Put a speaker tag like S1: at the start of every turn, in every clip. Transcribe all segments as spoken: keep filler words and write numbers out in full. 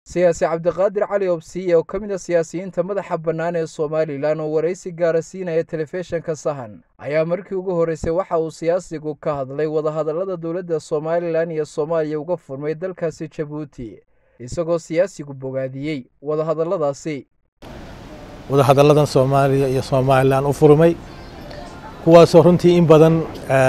S1: siyaasi cabdiqaadir cali obsiye oo ka mid ah siyaasiyiinta madaxa bannaan ee Somaliland oo waraysi gaar siinaya telefishinka Sahan ayaa markii ugu horeysay waxa uu siyaasigu ka hadlay wadahadallada dawladda Somaliland iyo Soomaaliya uga furmay dalkaasi Djibouti isagoo siyaasigu bogaadiyay wadahadalladaasi
S2: wadahadalladan Soomaaliya iyo Somaliland u furmay kuwaas oo runtii in badan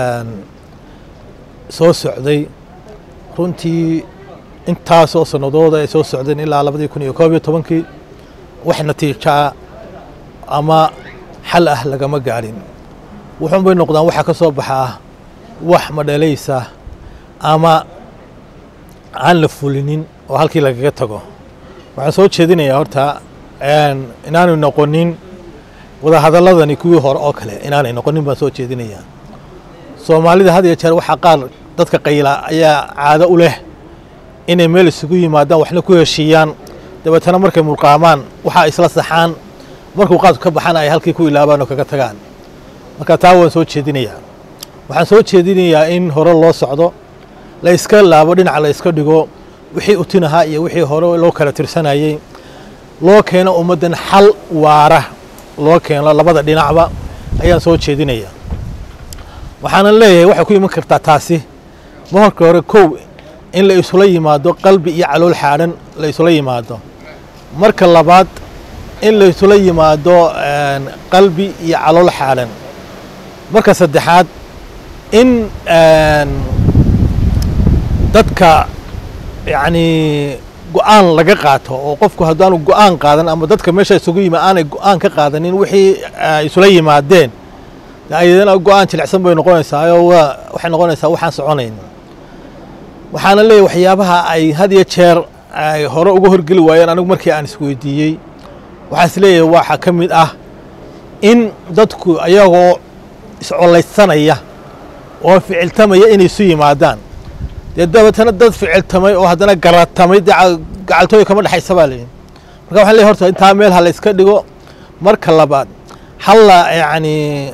S2: soo socday runtii intaas oo sanadooda ay soo socdeen ilaa labada kun iyo koob iyo toban wax natiijo ama xal ah lagama gaarin wuxuu bay noqdaan waxa ka soo baxa wax madhalaysa ama aan la fulinin oo halkii lagaga tago waxaan soo jeedinayaa horta een inaanu noqonin wada hadaladani kuwii hore oo kale inaanay noqonin baan soo jeedinayaa Soomaalida had iyo jeer waxa qaar dadka qayla ayaa caado u leh inay meel isugu yimaadaan waxna ku heshiiyaan dabeetana markay mulqaamaan waxa isla saxaan markuu qaad ka baxan ay halkii ku ilaabaan oo kaga tagaan marka taa waan soo jeedinayaa waxaan soo jeedinayaa in hore loo socdo la iska laabo dhinac la iska dhigo wixii u tinaha iyo wixii hore loo kala tirsanayay loo keeno ummadan xal waara loo keeno labada dhinacba ayaan soo jeedinayaa waxaan leeyahay waxa ku iman kartaa taasi marka hore koow in la isula yimaado qalbi iyo calool xaaran la isula yimaado marka labaad in la isula yimaado een qalbi iyo calool xaaran marka saddexaad in een dadka yaani go'aan laga qaato oo qofku haddaanu go'aan qaadan ama dadka meesha isugu yimaadaan aanay go'aan ka qaadanin wixii isula yimaadeen ayadana go'aan jilicsan bay noqonaysaa oo waxay noqonaysaa waxaan soconayn waxaana leeyahay waxyaabaha ay had iyo jeer ay hore uga horgeli waayeen anigu markii aan isweydiiyay waxa is leeyahay waxa ka mid ah in dadku ayagoo iscolaysanaya oo ficiltamaya inay isu yimaadaan dabeetana dad ficiltamay oo haddana garatamay gacaltooy kama dhaxaysa baa leeyahay marka waxaan leeyahay horta intaa meel ha la iska dhigo marka labaad halla yaani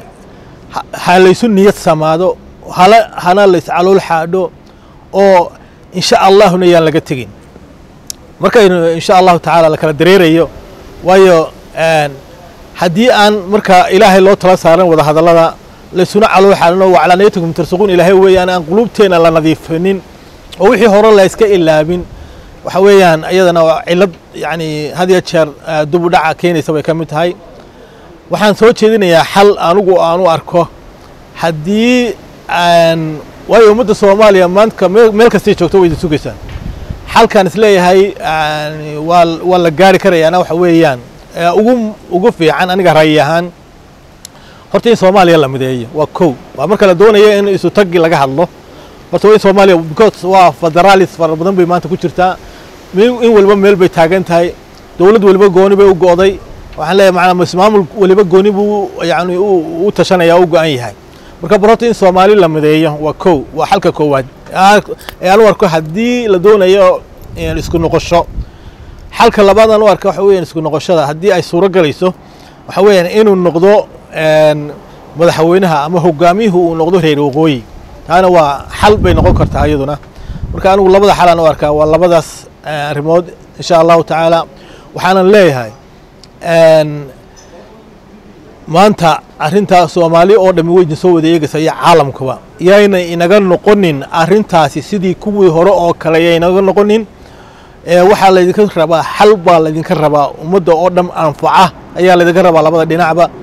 S2: ha la isu niyad samaado hala hana la is calool xaadho oo insha Allah yaan laga tagin marka insha Allah taala la kala dareerayo waayo een hadii aan marka Ilaahay loo tala saaran wada hadallada la isuna calool xaalno wa calaanaytukum tarsuqun Ilaahay weeyaan aan qulubteena la nadiifinin oo wixii hore la iska ilaabin waxa weeyaan ayadana waa cilad yaani hadiya jeer dub u dhaca keenaysa way kamid tahay waxaan soo jeedinayaa xal anigu aan u arko hadii aan waayo ummadda Soomaaliya maanta meel kasta joogto way sugaysaa halkan isleeyahay waa waa la gaari karayana waxa weeyaan ugu ugu fiican aniga raay ahaan horta in Soomaaliya la mideeyo waa koow waa marka la doonayo in isu tagi laga hadlo horta in Soomaaliya because waa federalist far badan bay maanta ku jirtaa in walba meel bay taagan tahay dawlad walba gooni bay u go'day waxaan leeyahay macna maamul waliba gooni buu yaani u tashanaya u go'an yahay marka barota in Soomaali la mideeyo waa koow waa halka koowaad ee aan warko hadii la doonayo in isku noqosho halka labaad aan warko waxa weeyaan isku noqoshada hadii ay suuro galayso waxa weeyaan inuu noqdo een madaxweynaha ama hogaamiyuhu uu noqdo reer waqooyi taana waa xal bay noqon kartaa iyaduna marka anigu labada xal aan warkaa waa labadaas arrimood insha Allah taala waxaan leeyahay een maanta arinta Soomaali oo dhami weyn soo wadeegaysa iyo caalamkuba yaayna inaga noqonin arintaasi sidii kuwii hore oo kale yaayna inaga noqonin ee waxa la idinka rabaa xal baa la idinka rabaa ummadda oo dham anfaca ayaa la idinka rabaa labada dhinacba